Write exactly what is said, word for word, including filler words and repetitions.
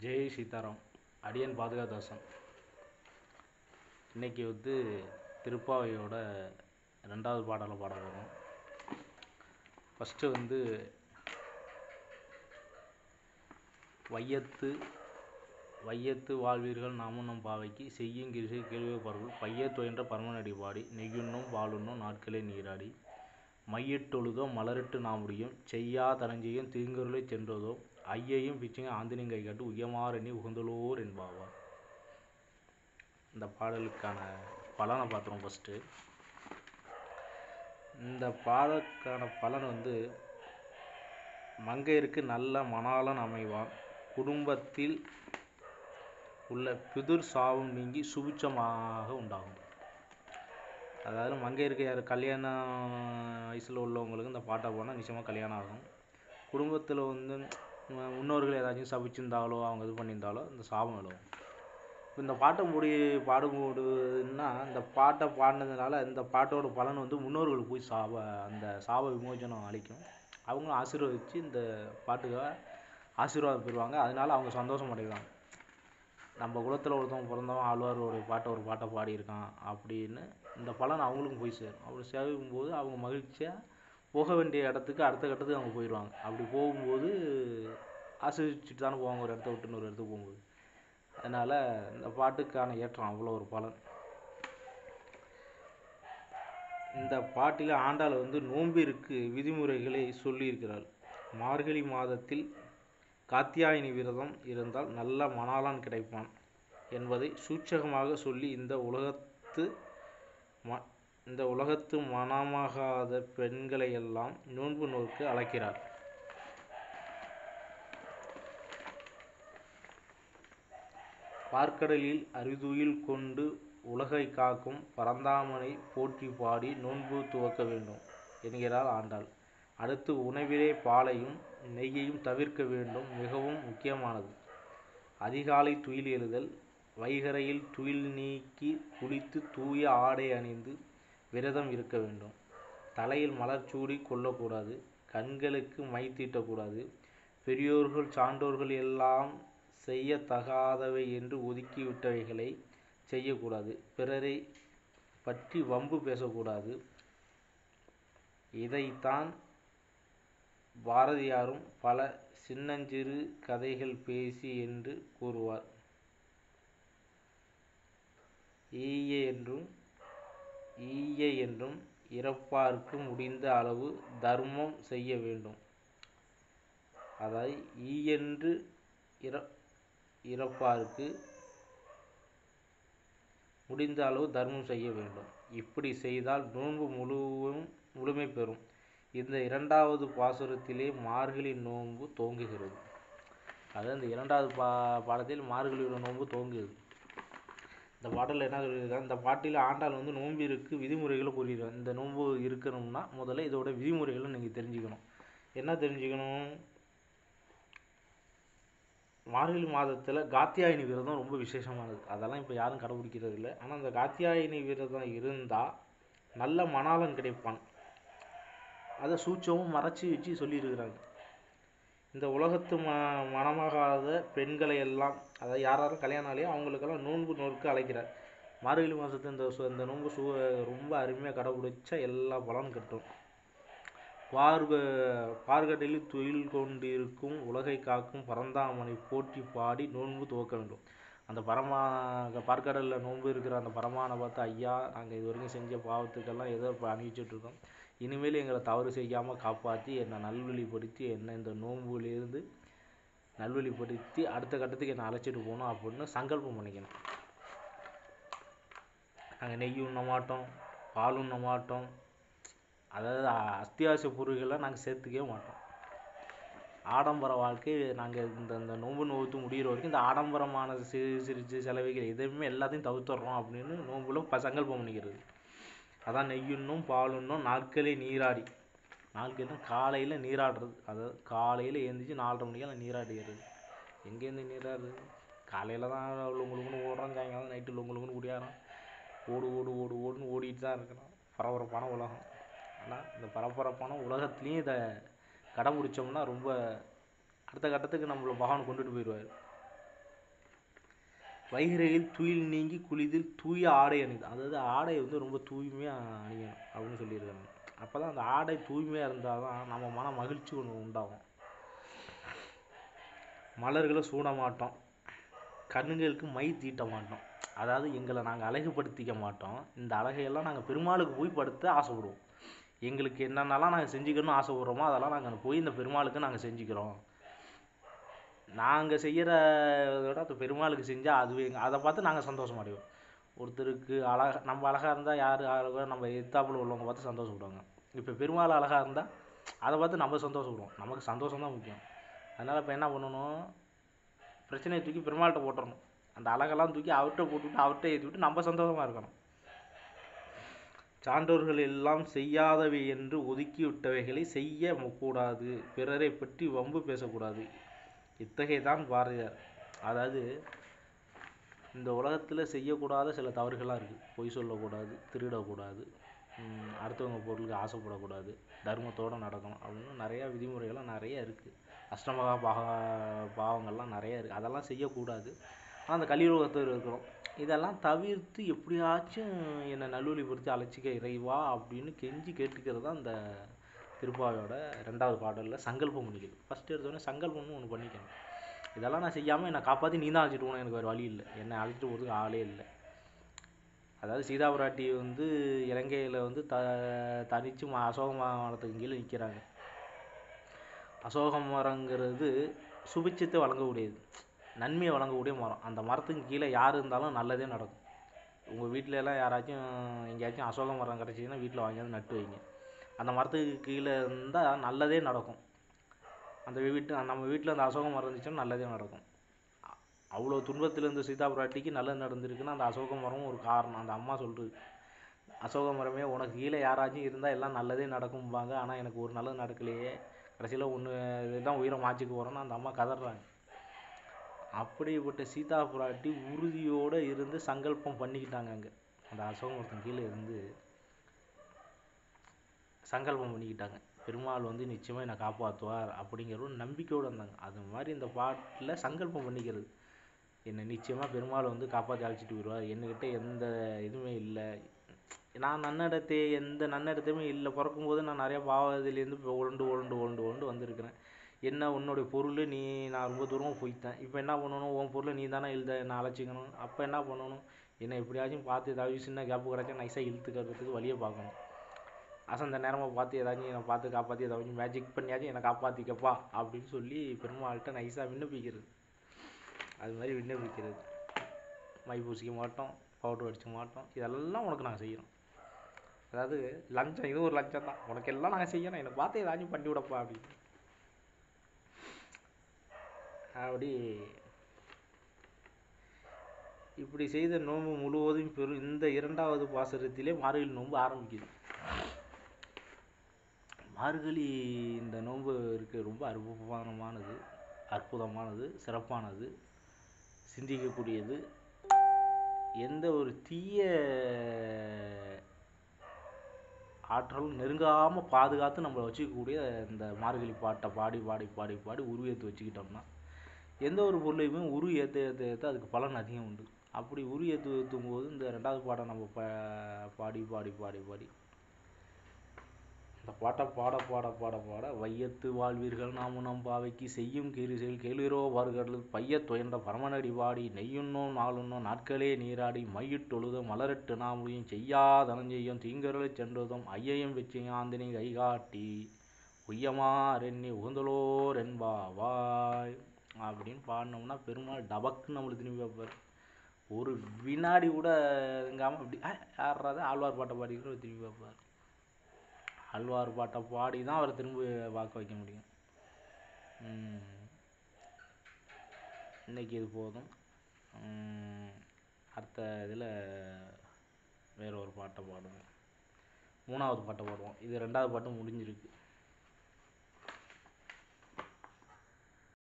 ஜெய் சீதாராம். அடியன் பாதுகாதாசன். இன்றைக்கி வந்து திருப்பாவையோட ரெண்டாவது பாடலை பாட போகிறோம். ஃபஸ்ட்டு வந்து வையத்து வையத்து வாழ்வீர்கள் நாமும் நம் பாவைக்கு செய்யும் கிரிசை கேள்விப்பார்கள் பையத்துயன்ற பரமனடி பாடி நெய்யுண்ணும் பாலுண்ணும் நாட்களே நீராடி மையிட்டொழுதோ மலரிட்டு நாமுடியும் செய்யா தனஞ்செய்யும் தீங்குருளை சென்றதோ ஐயையும் பிச்சையும் ஆந்தினியும் கை காட்டு உயமாறெண்ணி உகந்தலோர் என்பாவார். இந்த பாடலுக்கான பலனை பார்த்துருவோம். ஃபஸ்ட்டு இந்த பாடலுக்கான பலன் வந்து மங்கையருக்கு நல்ல மணாளன் அமைவான், குடும்பத்தில் உள்ள பிதுர் சாவும் நீங்கி சுபிட்சமாக உண்டாகும். அதாவது மங்கையருக்கு யார் கல்யாண வயசில் உள்ளவங்களுக்கு இந்த பாட்டை போனால் நிச்சயமாக கல்யாணம் ஆகும். குடும்பத்தில் வந்து முன்னோர்கள் ஏதாச்சும் சபிச்சிருந்தாலோ அவங்க இது பண்ணியிருந்தாலோ இந்த சாபம் விழுவும். இப்போ இந்த பாட்டை முடி பாடும்போதுன்னா இந்த பாட்டை பாடினதுனால இந்த பாட்டோட பலன் வந்து முன்னோர்களுக்கு போய் சாப அந்த சாப விமோச்சனம் அளிக்கும். அவங்களும் ஆசீர்வதித்து இந்த பாட்டுக்காக ஆசீர்வாதம் பெறுவாங்க. அதனால அவங்க சந்தோஷம் அடைவாங்க. நம்ம குலத்தில் ஒருத்தவங்க பிறந்தவன் ஆழ்வாரோடைய பாட்டை ஒரு பாட்டை பாடியிருக்கான் அப்படின்னு இந்த பலன் அவங்களுக்கும் போய் சேரும். அப்படி சேரும்போது அவங்க மகிழ்ச்சியாக போக வேண்டிய இடத்துக்கு அடுத்த கட்டத்துக்கு அவங்க போயிடுவாங்க. அப்படி போகும்போது ஆசீர்வதிச்சுட்டு தானே போவாங்க ஒரு இடத்த விட்டு இன்னொரு இடத்துக்கு போகும்போது. அதனால் இந்த பாட்டுக்கான ஏற்றம் அவ்வளோ ஒரு பலன். இந்த பாட்டில் ஆண்டாள் வந்து நோன்பிற்கு விதிமுறைகளை சொல்லியிருக்கிறாள். மார்கழி மாதத்தில் காத்தியாயினி விரதம் இருந்தால் நல்ல மணாளன் கிடைப்பான் என்பதை சூட்சகமாக சொல்லி இந்த உலகத்து ம இந்த உலகத்து மணமாகாத பெண்களையெல்லாம் நோன்பு நோக்க அழைக்கிறார். பார்க்கடலில் அரிதுயில் கொண்டு உலகை காக்கும் பரந்தாமனை போற்றி பாடி நோன்பு துவக்க வேண்டும் என்கிறார் ஆண்டாள். அடுத்து உணவிலே பாலையும் நெய்யையும் தவிர்க்க வேண்டும், மிகவும் முக்கியமானது. அதிகாலை துயில் எழுதல், வைகரையில் துயில் நீக்கி குளித்து தூய ஆடை அணிந்து விரதம் இருக்க வேண்டும். தலையில் மலர் சூடி கொள்ளக்கூடாது, கண்களுக்கு மை தீட்டக்கூடாது. பெரியோர்கள் சான்றோர்கள் எல்லாம் செய்யத்தகாதவை என்று ஒதுக்கிவிட்டவைகளை செய்யக்கூடாது. பிறரை பற்றி வம்பு பேசக்கூடாது. இதைத்தான் பாரதியாரும் பல சின்னஞ்சிறு கதைகள் பேசி என்று கூறுவார். ஈய என்றும் ஈய என்றும் இறப்பார்க்கு முடிந்த அளவு தர்மம் செய்ய வேண்டும். அதாவது ஈயென்று இற இறப்பார்க்கு முடிந்த அளவு தர்மம் செய்ய வேண்டும். இப்படி செய்தால் நோன்பு முழுவதும் முழுமை பெறும். இந்த இரண்டாவது பாசுரத்திலே மார்கழி நோன்பு துவங்குகிறது. அதாவது இந்த இரண்டாவது பா பாடத்தில் மார்கழியோட நோன்பு துவங்குகிறது. இந்த பாட்டில் என்ன சொல்லியிருக்காங்க, இந்த பாட்டில் ஆண்டாள் வந்து நோன்பிற்கு விதிமுறைகளை கூறியிருக்காங்க. இந்த நோன்பு இருக்கணும்னா முதல்ல இதோட விதிமுறைகளை நீங்கள் தெரிஞ்சுக்கணும். என்ன தெரிஞ்சுக்கணும்? மார்கழி மாதத்தில் காத்தியாயினி விரதம் ரொம்ப விசேஷமானது. அதெல்லாம் இப்போ யாரும் கடைபிடிக்கிறது இல்லை. ஆனால் அந்த காத்தியாயினி விரதம் இருந்தால் நல்ல மணாளன் கிடைப்பான். அதை சூட்சமும் மறைச்சி வச்சு சொல்லியிருக்கிறாங்க. இந்த உலகத்து ம மணமாகாத பெண்களை எல்லாம், அதாவது யார் யாரும் கல்யாணம் ஆலையோ அவங்களுக்கெல்லாம் நோன்பு நோக்க அழைக்கிறார். மார்கழி மாதத்து இந்த இந்த நோன்பு சூ ரொம்ப அருமையாக கடைபிடிச்சா எல்லா பலனும் கிட்டும். பார்க பார்கடலில் துயில் கொண்டிருக்கும் உலகை காக்கும் பரந்தாமனை போற்றி பாடி நோன்பு துவக்க வேண்டும். அந்த பரமா பார்க்கடலில் நோன்பு இருக்கிற அந்த பரமானை பார்த்து, ஐயா நாங்கள் இது வரைக்கும் செஞ்ச பாவத்துக்கெல்லாம் ஏதோ இப்போ அணிவிச்சிட்ருக்கோம், இனிமேல் எங்களை தவறு செய்யாமல் காப்பாற்றி என்னை நல்வழிப்படுத்தி என்னை இந்த நோன்புலேருந்து நல்வழிப்படுத்தி அடுத்த கட்டத்துக்கு என்னை அழைச்சிட்டு போகணும் அப்படின்னு சங்கல்பம் பண்ணிக்கணும். நாங்கள் நெய் உண்ண மாட்டோம், பால் உண்ண மாட்டோம், அதாவது அத்தியாவசிய பொருள்கள்லாம் நாங்கள் சேர்த்துக்கவே மாட்டோம். ஆடம்பர வாழ்க்கை நாங்கள் இந்த இந்த நோன்பு நோத்து முடிகிற வரைக்கும் இந்த ஆடம்பரமான சிறு சிறு செலவைகள் எதுவுமே எல்லாத்தையும் தவிர்த்துறோம் அப்படின்னு நோன்புல ப சங்கல்பம் பண்ணிக்கிறது. அதான் நெய்யுண்ணும் பாலுண்ணும் நாட்களே நீராடி. நாட்கள் காலையில் நீராடுறது. அதாவது காலையில் எழுந்திரிச்சு நாலரை மணிக்கெல்லாம் நீராடுகிறது. எங்கேருந்து நீராடுறது? காலையில் தான் லொங்குலுங்குன்னு ஓடுறோம், சாயங்காலம் நைட்டு லொங்குலுங்குன்னு குடியாரோம். ஓடு ஓடு ஓடு ஓடுன்னு ஓடிட்டு தான் இருக்கிறோம். பரபரப்பான உலகம். ஆனால் இந்த பரபரப்பான உலகத்துலேயும் இதை கடைபிடிச்சோம்னா ரொம்ப அடுத்த கட்டத்துக்கு நம்மளை பகவான் கொண்டுட்டு போயிடுவார். வைகரையில் துயில் நீங்கி குளிதில் தூய ஆடை அணிது. அதாவது ஆடை வந்து ரொம்ப தூய்மையாக அணியணும் அப்படின்னு சொல்லியிருக்காங்க. அப்போ தான் அந்த ஆடை தூய்மையாக இருந்தால் தான் நம்ம மன மகிழ்ச்சி ஒன்று உண்டாகும். மலர்களை சூட மாட்டோம், கண்ணுங்களுக்கு மை தீட்ட மாட்டோம். அதாவது எங்களை நாங்கள் அழகுபடுத்திக்க மாட்டோம். இந்த அழகையெல்லாம் நாங்கள் பெருமாளுக்கு போய் படுத்த ஆசைப்படுவோம். எங்களுக்கு என்னென்னலாம் நாங்கள் செஞ்சுக்கணும்னு ஆசைப்படுறோமோ அதெல்லாம் நாங்கள் போய் இந்த பெருமாளுக்கு நாங்கள் செஞ்சுக்கிறோம். நாங்கள் செய்கிற விட அந்த பெருமாளுக்கு செஞ்சால் அதுவே அதை பார்த்து நாங்கள் சந்தோஷம் அடைவோம். ஒருத்தருக்கு அழகா நம்ம அழகாக இருந்தால் யார் அழகாக நம்ம எத்தாப்புல உள்ளவங்க பார்த்து சந்தோஷப்படுவாங்க. இப்போ பெருமாள் அழகாக இருந்தால் அதை பார்த்து நம்ம சந்தோஷப்படுவோம். நமக்கு சந்தோஷம் தான் முக்கியம். அதனால் இப்போ என்ன பண்ணணும், பிரச்சனையை தூக்கி பெருமாள்கிட்ட போட்டுறணும். அந்த அழகெல்லாம் தூக்கி அவர்கிட்ட போட்டுவிட்டு அவர்கிட்ட ஏற்றி விட்டு நம்ம சந்தோஷமாக இருக்கணும். சான்றோர்கள் எல்லாம் செய்யாதவை என்று ஒதுக்கி விட்டவைகளை செய்ய கூடாது, பிறரை பற்றி வம்பு பேசக்கூடாது. இத்தகையதான் பாரதியார். அதாவது இந்த உலகத்தில் செய்யக்கூடாத சில தவறுகள்லாம் இருக்குது. பொய் சொல்லக்கூடாது, திருடக்கூடாது, அடுத்தவங்க பொருளுக்கு ஆசைப்படக்கூடாது, தர்மத்தோடு நடக்கணும் அப்படின்னு நிறையா விதிமுறைகள்லாம் நிறைய இருக்குது. அஷ்டமகா பாக பாவங்கள்லாம் நிறைய இருக்குது. அதெல்லாம் செய்யக்கூடாது. ஆனால் அந்த கலியுகத்தில் இருக்கிறோம். இதெல்லாம் தவிர்த்து எப்படியாச்சும் என்னை நல்வழிப்படுத்தி அழைச்சிக்க இறைவா அப்படின்னு கெஞ்சி கேட்டுக்கிறது தான் இந்த திருப்பாவையோட ரெண்டாவது பாடலில் சங்கல்பம் பண்ணிக்கிறது. ஃபஸ்ட்டு எடுத்தோடனே சங்கல்பம்னு ஒன்று பண்ணிக்கணும். இதெல்லாம் நான் செய்யாமல் என்னை காப்பாற்றி நீ தான் அழைச்சிட்டு போகணும், எனக்கு வேறு வழி இல்லை, என்னை அழைச்சிட்டு போகிறதுக்கு ஆளே இல்லை. அதாவது சீதா பிராட்டி வந்து இலங்கையில் வந்து த தனித்து அசோக மரத்துக்கு கீழே நிற்கிறாங்க. அசோக மரங்கிறது சுபிட்சத்தை வழங்கக்கூடியது, நன்மையை வழங்கக்கூடிய மரம். அந்த மரத்துக்கு கீழே யார் இருந்தாலும் நல்லதே நடக்கும். உங்கள் வீட்டில எல்லாம் யாராச்சும் எங்கேயாச்சும் அசோக மரம் கிடச்சிங்கன்னா வீட்டில் வாங்கியாவது நட்டு வைங்க. அந்த மரத்துக்கு கீழே இருந்தால் நல்லதே நடக்கும். அந்த வீட்டு நம்ம வீட்டில் அந்த அசோக மரம் இருந்துச்சுன்னா நல்லதே நடக்கும். அவ்வளோ துன்பத்தில் இருந்த சீதா பிராட்டிக்கு நல்லது நடந்திருக்குன்னா அந்த அசோக மரமும் ஒரு காரணம். அந்த அம்மா சொல்கிறது, அசோக மரமே உனக்கு கீழே யாராச்சும் இருந்தால் எல்லாம் நல்லதே நடக்கும்பாங்க, ஆனால் எனக்கு ஒரு நல்லது நடக்கலையே, கடைசியில் ஒன்று இதுதான் உயிரை மாற்றிக்க போகிறோன்னு அந்த அம்மா கதறாங்க. அப்படிப்பட்ட சீதா பிராட்டி உறுதியோடு இருந்து சங்கல்பம் பண்ணிக்கிட்டாங்க. அங்கே அந்த அசோக மரத்தின் கீழே இருந்து சங்கல்பம் பண்ணிக்கிட்டாங்க, பெருமாள் வந்து நிச்சயமாக என்னை காப்பாற்றுவார் அப்படிங்கிற ஒரு நம்பிக்கையோடு இருந்தாங்க. அது மாதிரி இந்த பாட்டில் சங்கல்பம் பண்ணிக்கிறது, என்னை நிச்சயமாக பெருமாள் வந்து காப்பாற்றி அழைச்சிட்டு போயிடுவார், என்கிட்ட எந்த இதுவுமே இல்லை, நான் நன்னடத்தை எந்த நன்னடத்தையுமே இல்லை, பிறக்கும்போது நான் நிறையா பாவத்திலேருந்து இப்போ உருண்டு உருண்டு உருண்டு உருண்டு வந்திருக்கிறேன், என்ன உன்னுடைய பொருள் நீ, நான் ரொம்ப தூரம் போய்த்தேன், இப்போ என்ன பண்ணணும், உன் பொருளை நீ தானே இழுத நான் அழைச்சிக்கணும், அப்போ என்ன பண்ணணும், என்னை எப்படியாச்சும் பார்த்து ஏதாவது சின்ன கேப்பு கிடச்சா நைஸாக இழுத்துக்கிறதுக்கு வழியை பார்க்கணும், அசந்த நேரமாக பார்த்து ஏதாச்சும் என்னை பார்த்து காப்பாற்றி ஏதாச்சும் மேஜிக் பண்ணியாச்சும் என்னை காப்பாற்றிக்கப்பா அப்படின்னு சொல்லி பெருமாள்கிட்ட நைஸாக விண்ணப்பிக்கிறது. அது மாதிரி விண்ணப்பிக்கிறது. மை பூசிக்க மாட்டோம், பவுடர் அடிக்க மாட்டோம், இதெல்லாம் உனக்கு நாங்கள் செய்கிறோம். அதாவது லஞ்சம், இது ஒரு லஞ்சம் தான், உனக்கு எல்லாம் நாங்கள் செய்யணும், என்னை பார்த்து ஏதாச்சும் பண்ணி விடப்பா அப்படின்னு. அப்படி இப்படி செய்த நோன்பு முழுவதும் பெரும் இந்த இரண்டாவது பாசுரத்திலே மார்கழி நோன்பு ஆரம்பிக்குது. மார்கழி இந்த நோன்பு இருக்கு ரொம்ப அற்புதமானது, அற்புதமானது, சிறப்பானது, சிந்திக்கக்கூடியது. எந்த ஒரு தீய ஆற்றலும் நெருங்காமல் பாதுகாத்து நம்மளை வச்சுக்கக்கூடிய இந்த மார்கழி பாட்டை பாடி பாடி பாடி பாடி உருவேற்று வச்சுக்கிட்டோம்னா எந்த ஒரு பொருளையுமே உரு ஏற்ற ஏற்ற ஏற்ற அதுக்கு பலன் அதிகம் உண்டு. அப்படி உரு ஏற்று ஏற்றும் போது இந்த ரெண்டாவது பாட்டை நம்ம ப பாடி பாடி பாடி பாடி இந்த பாட்டை பாட பாட பாட பாட வையத்து வாழ்வீர்கள் நாமும் நம் பாவைக்கு செய்யும் கீரிசெயல் கேள்விரோ வார்கடல் பைய துயர்ந்த பரமனடி பாடி நெய்யுண்ணோம் நாளுண்ணோம் நாட்களே நீராடி மையிட்டொழுத மலரட்டு நாமுடியும் செய்யாதனஞ்செய்யும் தீங்கரலை சென்றதும் ஐயையும் வெச்சியும் ஆந்தினி கைகாட்டி உய்யமாரெண்ணி உகந்தலோர் என்பாவாய் அப்படின்னு பாடினோம்னா பெருமாள் டபக்குன்னு நம்மளுக்கு திரும்பி வைப்பார். ஒரு வினாடி கூட இருங்காமல் அப்படி யாராவது ஆழ்வார் பாட்டை பாடிக்கிட்டு திரும்பி வைப்பார். ஆழ்வார் பாட்டை பாடி தான் அவரை திரும்ப பார்க்க வைக்க முடியும். இன்றைக்கி இது போதும். அடுத்த இதில் வேற ஒரு பாட்டை பாடுவோம், மூணாவது பாட்டை பாடுவோம். இது ரெண்டாவது பாட்டு முடிஞ்சிருக்கு.